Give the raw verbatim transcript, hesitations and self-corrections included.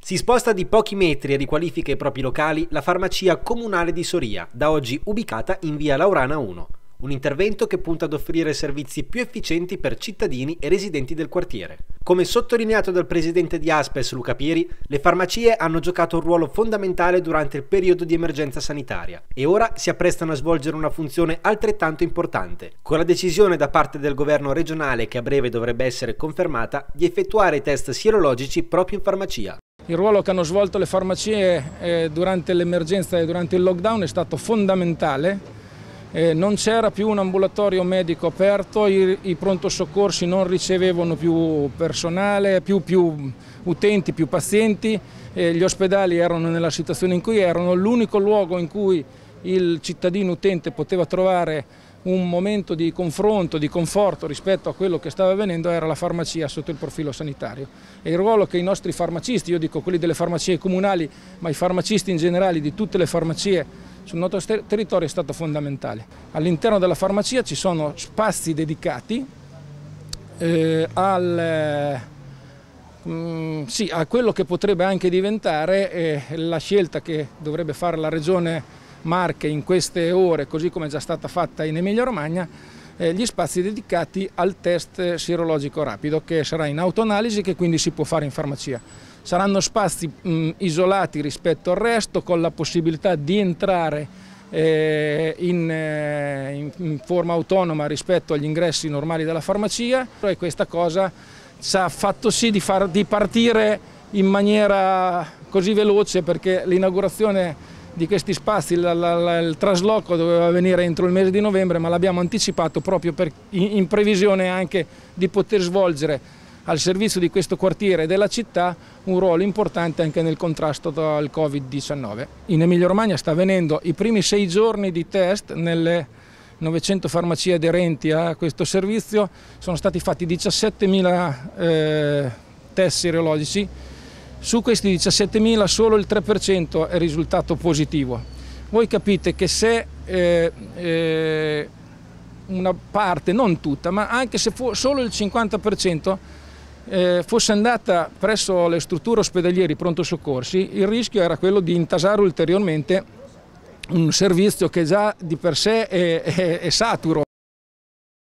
Si sposta di pochi metri e riqualifica i propri locali la farmacia comunale di Soria, da oggi ubicata in via Laurana uno. Un intervento che punta ad offrire servizi più efficienti per cittadini e residenti del quartiere. Come sottolineato dal presidente di Aspes Luca Pieri, le farmacie hanno giocato un ruolo fondamentale durante il periodo di emergenza sanitaria e ora si apprestano a svolgere una funzione altrettanto importante, con la decisione da parte del governo regionale, che a breve dovrebbe essere confermata, di effettuare i test sierologici proprio in farmacia. Il ruolo che hanno svolto le farmacie eh, durante l'emergenza e durante il lockdown è stato fondamentale. Eh, non c'era più un ambulatorio medico aperto, i, i pronto soccorsi non ricevevano più personale, più, più utenti, più pazienti, eh, gli ospedali erano nella situazione in cui erano, l'unico luogo in cui il cittadino utente poteva trovare un momento di confronto, di conforto rispetto a quello che stava avvenendo era la farmacia sotto il profilo sanitario. E il ruolo che i nostri farmacisti, io dico quelli delle farmacie comunali, ma i farmacisti in generale di tutte le farmacie sul nostro territorio è stato fondamentale. All'interno della farmacia ci sono spazi dedicati eh, al, mm, sì, a quello che potrebbe anche diventare eh, la scelta che dovrebbe fare la Regione Marche in queste ore, così come è già stata fatta in Emilia Romagna, eh, gli spazi dedicati al test sierologico rapido, che sarà in autoanalisi, che quindi si può fare in farmacia. Saranno spazi mh, isolati rispetto al resto, con la possibilità di entrare eh, in, eh, in, in forma autonoma rispetto agli ingressi normali della farmacia, e questa cosa ci ha fatto sì di, far, di partire in maniera così veloce, perché l'inaugurazione di questi spazi, la, la, la, il trasloco doveva avvenire entro il mese di novembre, ma l'abbiamo anticipato proprio per, in, in previsione anche di poter svolgere al servizio di questo quartiere e della città un ruolo importante anche nel contrasto al Covid diciannove. In Emilia Romagna sta avvenendo i primi sei giorni di test nelle novecento farmacie aderenti a questo servizio, sono stati fatti diciassettemila eh, test sierologici. Su questi diciassettemila solo il tre per cento è risultato positivo. Voi capite che se eh, eh, una parte, non tutta, ma anche se solo il cinquanta per cento eh, fosse andata presso le strutture ospedaliere pronto soccorsi, il rischio era quello di intasare ulteriormente un servizio che già di per sé è, è, è saturo.